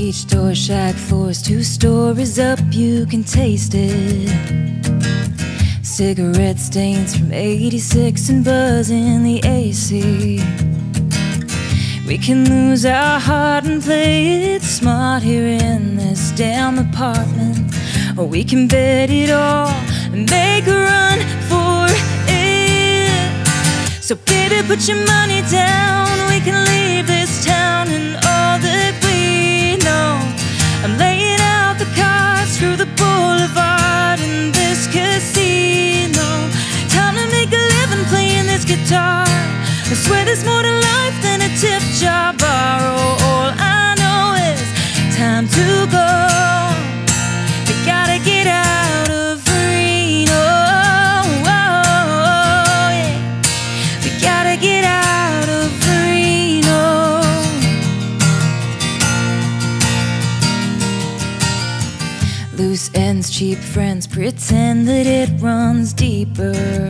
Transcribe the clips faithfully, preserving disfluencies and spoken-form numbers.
Beach door, shack floors, two stories up, you can taste it. Cigarette stains from eighty-six and buzz in the A C. We can lose our heart and play it smart here in this damn apartment, or we can bet it all and make a run for it. So baby, put your money down, we can leave this town and all that we know. I'm laying out the cards through the boulevard in this casino. Time to make a living playing this guitar. I swear there's more to life than a tip jar bar. Oh, all I know is time to go. We gotta get out of Reno. Oh, yeah. We gotta get out of Reno. Loose ends, cheap friends, pretend that it runs deeper.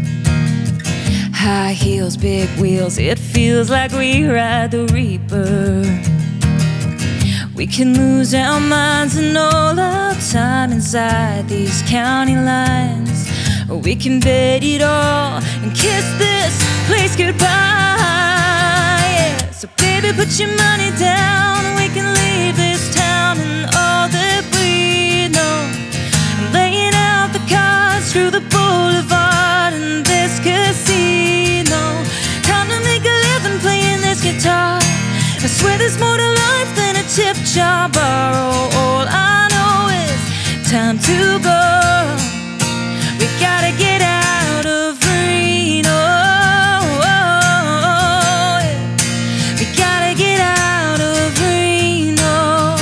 High heels, big wheels, it feels like we ride the Reaper. We can lose our minds and all our time inside these county lines, or we can bet it all and kiss this place goodbye. Yeah. So baby, put your money down, we can leave this town and all that we know. I'm laying out the cards through the boulevard in this casino. Time to make a living playing this guitar. I swear there's more to life than a tip jar bar. Oh, all I know is time to go. We gotta get out of Reno. We gotta get out of Reno.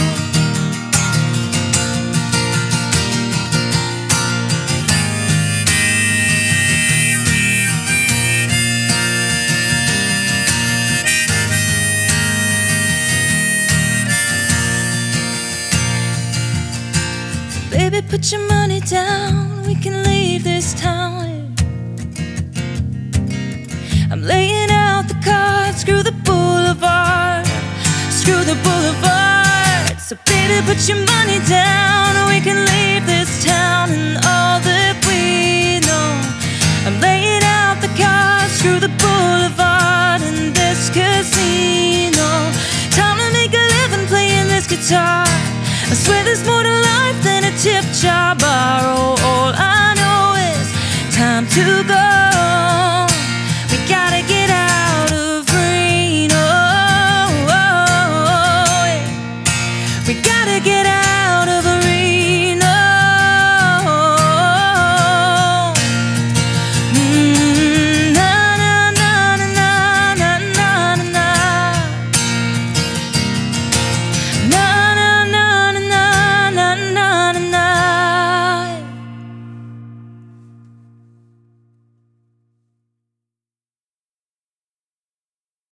Baby, put your money down, we can leave this town. I'm laying out the cards, screw the boulevard, screw the boulevard. So baby, put your money down, we can leave this town and all that we know. I'm laying out the cards, screw the boulevard in this casino. Time to make a living playing this guitar. I swear there's more to life than a tip jar bar. Oh, all I know is time to go.